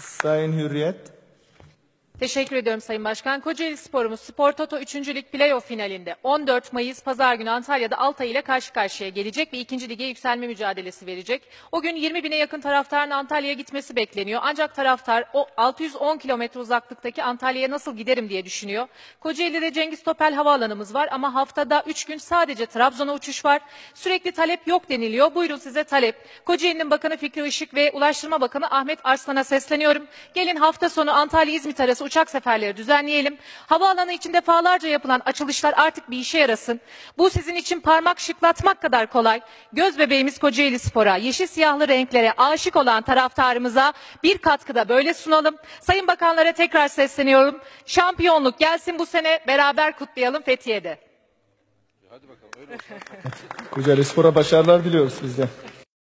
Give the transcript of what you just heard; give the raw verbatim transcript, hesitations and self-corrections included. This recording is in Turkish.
Sayın Hürriyet. Teşekkür ediyorum Sayın Başkan. Kocaeli Spor'umuz Spor Toto üçüncü Lig Playoff finalinde on dört Mayıs Pazar günü Antalya'da Altay ile karşı karşıya gelecek ve ikinci lige yükselme mücadelesi verecek. O gün yirmi bine yakın taraftarın Antalya'ya gitmesi bekleniyor. Ancak taraftar o altı yüz on kilometre uzaklıktaki Antalya'ya nasıl giderim diye düşünüyor. Kocaeli'de Cengiz Topel Havaalanımız var ama haftada üç gün sadece Trabzon'a uçuş var. Sürekli talep yok deniliyor. Buyurun size talep. Kocaeli'nin Bakanı Fikri Işık ve Ulaştırma Bakanı Ahmet Arslan'a sesleniyorum. Gelin hafta sonu Antalya-İzmit arası uçak seferleri düzenleyelim. Havaalanı için defalarca yapılan açılışlar artık bir işe yarasın. Bu sizin için parmak şıklatmak kadar kolay. Göz bebeğimiz Kocaeli Spor'a, yeşil siyahlı renklere aşık olan taraftarımıza bir katkıda böyle sunalım. Sayın Bakanlara tekrar sesleniyorum. Şampiyonluk gelsin bu sene, beraber kutlayalım Fethiye'de. Kocaeli Spor'a başarılar diliyoruz biz de.